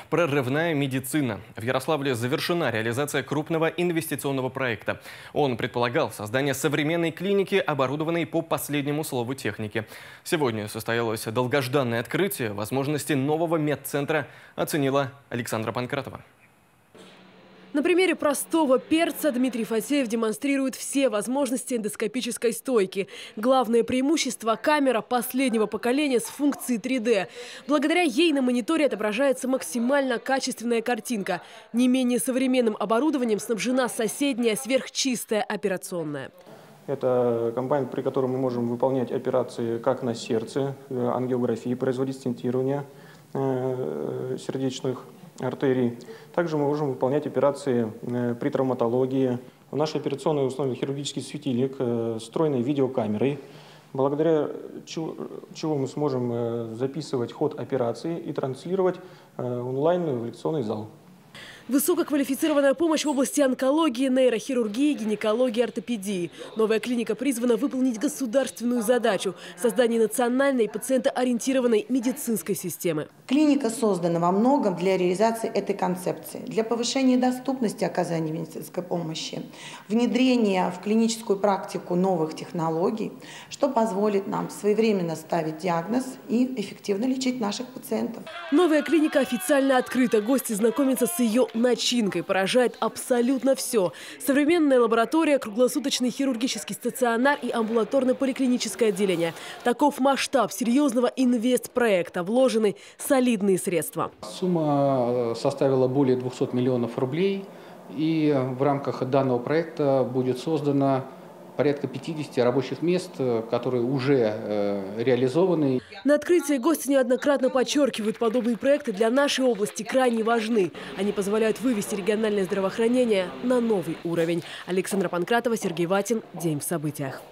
Прорывная медицина. В Ярославле завершена реализация крупного инвестиционного проекта. Он предполагал создание современной клиники, оборудованной по последнему слову техники. Сегодня состоялось долгожданное открытие. Возможности нового медцентра оценила Александра Панкратова. На примере простого перца Дмитрий Фатеев демонстрирует все возможности эндоскопической стойки. Главное преимущество – камера последнего поколения с функцией 3D. Благодаря ей на мониторе отображается максимально качественная картинка. Не менее современным оборудованием снабжена соседняя сверхчистая операционная. Это комбайн, при котором мы можем выполнять операции как на сердце, ангиографии, производить стентирование сердечных артерий. Также мы можем выполнять операции при травматологии. В нашей операционной установлен хирургический светильник с встроенной видеокамерой, благодаря чего мы сможем записывать ход операции и транслировать онлайн в лекционный зал. Высококвалифицированная помощь в области онкологии, нейрохирургии, гинекологии, ортопедии. Новая клиника призвана выполнить государственную задачу – создание национальной пациентоориентированной медицинской системы. Клиника создана во многом для реализации этой концепции, для повышения доступности оказания медицинской помощи, внедрения в клиническую практику новых технологий, что позволит нам своевременно ставить диагноз и эффективно лечить наших пациентов. Новая клиника официально открыта. Гости знакомятся с ее начинкой. Поражает абсолютно все. Современная лаборатория, круглосуточный хирургический стационар и амбулаторно-поликлиническое отделение. Таков масштаб серьезного инвестпроекта. Вложены солидные средства. Сумма составила более 200 миллионов рублей. И в рамках данного проекта будет создано порядка 50 рабочих мест, которые уже реализованы. На открытии гости неоднократно подчеркивают, подобные проекты для нашей области крайне важны. Они позволяют вывести региональное здравоохранение на новый уровень. Александра Панкратова, Сергей Ватин. День в событиях.